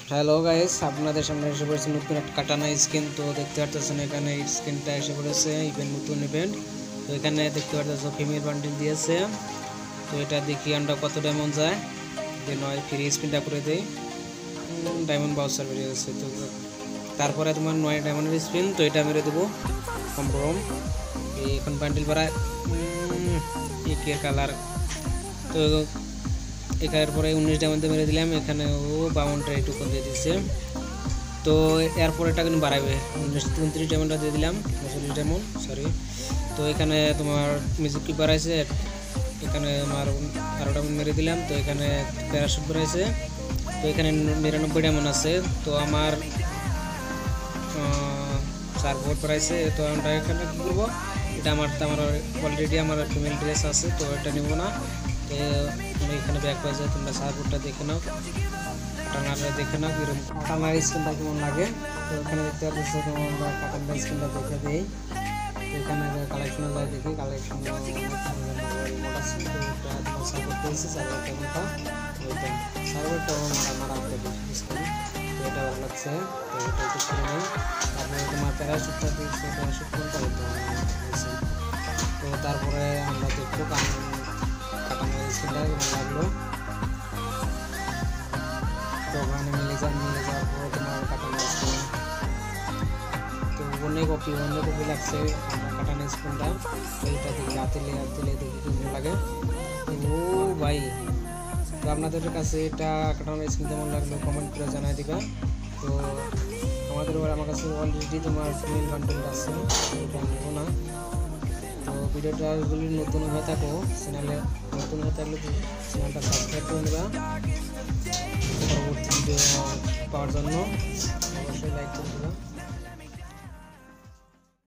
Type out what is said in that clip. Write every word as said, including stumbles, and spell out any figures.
Hello guys, আপনাদের সামনে এসে পড়েছে নতুন একটা কাটানা স্কিন। তো দেখতে পাচ্ছেন এখানে স্কিনটা এসে পড়েছে ইভেন্ট, নতুন ইভেন্ট। তো এখানে দেখতে পাচ্ছেন ফিমেল বান্ডিল দিয়েছে। তো এটা দেখি আমরা কত ডায়মন্ড যায়, যে নয় ফ্রি স্পিনটা করে দেই। ডায়মন্ড বাউচার বেরিয়ে গেছে। তো তারপরে তোমার নয় ডায়মন্ডের স্পিন, তো এটা মেরে দেবো কমপ্রম। এখন বান্ডিল ভরায় একে কালার। তো এখানের পরে উনিশ ডায়মন্ড মেরে দিলাম, এখানে ও বাউন্ডারি এইটুকু দিয়ে দিচ্ছে। তো এরপর এটা কিন্তু বাড়াবে, উনিশ উনত্রিশ ডায়মন্ডটা দিয়ে দিলাম, চল্লিশ ডায়মন্ড সরি। তো এখানে তোমার মিউজিক কি বাড়াইছে, এখানে আমার আরো ডায়মন্ড মেরে দিলাম। তো এখানে প্যারাশুট বাড়াইছে, তো এখানে নিরানব্বই ডায়মন্ড আছে। তো আমার চার ভোট বাড়াইছে। তো আমরা এখানে কী করবো, এটা আমার আমার অলরেডি আমার ফিমেল ড্রেস আছে, তো এটা নেবো না। তো আমি এখানে ব্যাক পেয়ে যাই, তোমরা সার্ভরটা দেখে নাও, কাটানারটা দেখে নাও কীরকম কাটানার স্কিনটা কেমন লাগে। তো এখানে দেখতে পাচ্ছি তোমার আমরা কাটানার স্কিনটা দেখে দিই। তো এখানে কালেকশনে যাই দেখি, কালেকশন রিমোট আছে। তো এটা তোমার সার্ভার পেয়েছি, সার্ভারটা কোনটা, ওইটা সার্ভারটা মারা মারা করে স্কিন। তো এটা ভালো লাগছে, তো এটা একটু করে নেই। তারপরে তোমার প্যারাশুটটা দিয়েছে, প্যারাশুট কোনটা হইতে হয়েছে। তো তারপরে আমরা দেখবো কাটানার স্কিনটা কেমন লাগলো। তো ওখানে মিলে যা মিলে যাওয়ার পরে তোমার কাটানার স্কিন, তো অনেক কপি অনেক কপি লাগছে আমার কাটানার স্কিনটা। তো এটা দেখি হাতে লে হাতে লে দেখি কেমন লাগে। ও ভাই, তো আপনাদের কাছে এটা কাটানার স্কিন কেমন লাগলো কমেন্ট করে জানাই দিবা। তো আমাদের আমার কাছে অলরেডি তোমার ফিমেল বান্ডেল আছে, এটা নেবো না। তো ভিডিওটা যদি নতুন হয়ে থাকো, চ্যানেলে নতুন হয়ে থাকলে চ্যানেলটা সাবস্ক্রাইব করে নেবা পরবর্তী ভিডিও পাওয়ার জন্য।